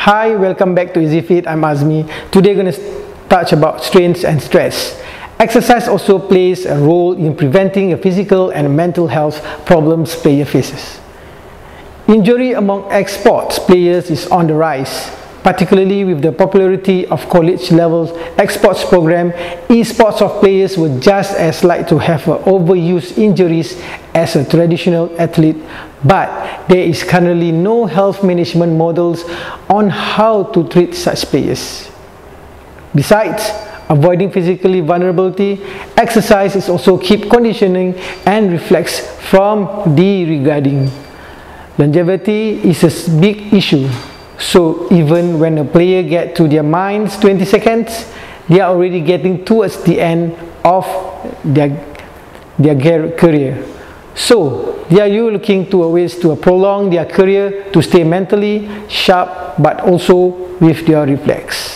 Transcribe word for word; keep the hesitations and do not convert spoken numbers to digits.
Hi, welcome back to Easy Fit. I'm Azmi. Today we're going to touch about strains and stress. Exercise also plays a role in preventing a physical and mental health problems player faces. Injury among ex-sports players is on the rise, particularly with the popularity of college-level ex-sports program. E-sports of players were just as likely to have overuse injuries as a traditional athlete, but there is currently no health management models on how to treat such players. Besides avoiding physically vulnerability, exercise is also keep conditioning and reflects from the regarding. Longevity is a big issue. So even when a player gets to their minds twenty seconds, they are already getting towards the end of their, their career. So they are you looking to ways to prolong their career to stay mentally sharp but also with their reflex.